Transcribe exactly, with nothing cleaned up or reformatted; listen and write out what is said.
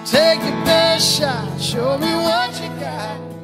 Take your best shot, show me what you got.